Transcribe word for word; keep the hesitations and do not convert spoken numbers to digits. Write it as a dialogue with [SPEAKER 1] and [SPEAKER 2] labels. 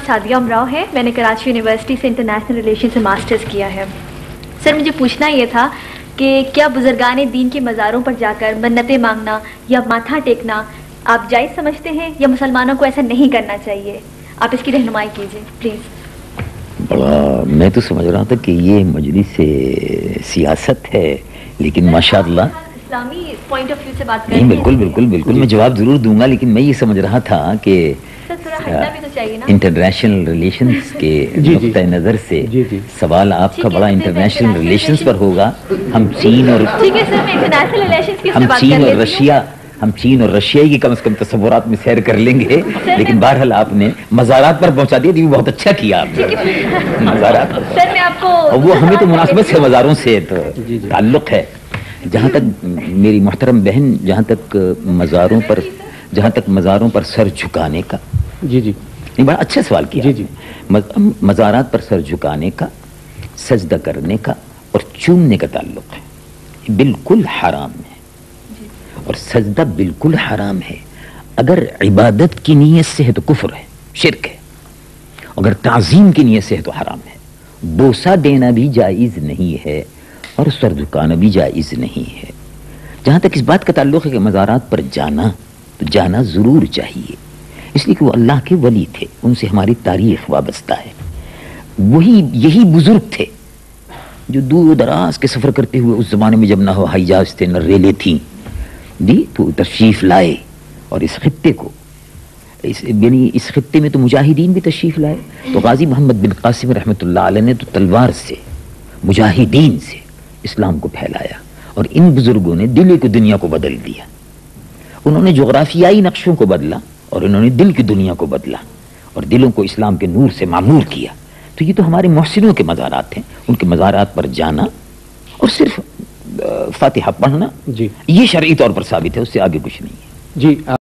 [SPEAKER 1] شادیہ امراؤ ہے. میں نے کراچی یونیورسٹی سے انٹرنیشنل ریلیشن سے ماسٹرز کیا ہے. سر مجھے پوچھنا یہ تھا کہ کیا بزرگان دین کے مزاروں پر جا کر منتیں مانگنا یا ماتھا ٹیکنا آپ جائز سمجھتے ہیں یا مسلمانوں کو ایسا نہیں کرنا چاہیے؟ آپ اس کی رہنمائی کیجیے پلیز.
[SPEAKER 2] بڑا میں تو سمجھ رہا تھا کہ یہ مجلس سیاست ہے، لیکن ماشاء اللہ
[SPEAKER 1] اسلامی پوائنٹ آف ویو سے بات
[SPEAKER 2] نہیں. بالکل بالکل بالکل میں جواب ضرور دوں گا، لیکن میں یہ سمجھ رہا تھا کہ انٹرنیشنل ریلیشنز کے نقطہ نظر سے سوال آپ کا بڑا انٹرنیشنل ریلیشنز پر ہوگا. ہم چین اور ہم چین اور رشیا ہم چین اور رشیا کی کم از کم تصورات میں سیر کر لیں گے، لیکن بہرحال آپ نے مزارات پر پہنچا دیا، بہت اچھا کیا آپ نے. مزارات پر وہ ہمیں تو مناسبت سے مزاروں سے تعلق ہے. جہاں تک میری محترم بہن جہاں تک مزاروں پر جہاں تک مزاروں پر سر جھکانے کا،
[SPEAKER 3] جی جی
[SPEAKER 2] نہیں بڑا اچھا سوال کیا.
[SPEAKER 3] جی جی
[SPEAKER 2] مزارات پر سر جھکانے کا، سجدہ کرنے کا اور چومنے کا تعلق ہے، بالکل حرام ہے. اور سجدہ بالکل حرام ہے. اگر عبادت کی نیت سے ہے تو کفر ہے، شرک ہے. اگر تعظیم کی نیت سے ہے تو حرام ہے. بوسہ دینا بھی جائز نہیں ہے اور سر جھکانا بھی جائز نہیں ہے. جہاں تک اس بات کا تعلق ہے کہ مزارات پر جانا، تو جانا ضرور چاہیے، اس لیے کہ وہ اللہ کے ولی تھے، ان سے ہماری تاریخ وابستہ ہے. وہی یہی بزرگ تھے جو دور دراز کے سفر کرتے ہوئے، اس زمانے میں جب نہ ہوائی جہاز تھے نہ ریلیں تھیں، جی تو تشریف لائے اور اس خطے کو اس یعنی اس خطے میں تو مجاہدین بھی تشریف لائے. تو غازی محمد بن قاسم رحمۃ اللہ علیہ نے تو تلوار سے، مجاہدین سے اسلام کو پھیلایا، اور ان بزرگوں نے دل کی دنیا کو بدل دیا. انہوں نے جغرافیائی نقشوں کو بدلا اور انہوں نے دل کی دنیا کو بدلا اور دلوں کو اسلام کے نور سے معمور کیا. تو یہ تو ہمارے محسنوں کے مزارات ہیں. ان کے مزارات پر جانا اور صرف فاتحہ پڑھنا،
[SPEAKER 3] جی
[SPEAKER 2] یہ شرعی طور پر ثابت ہے، اس سے آگے کچھ نہیں ہے.
[SPEAKER 3] جی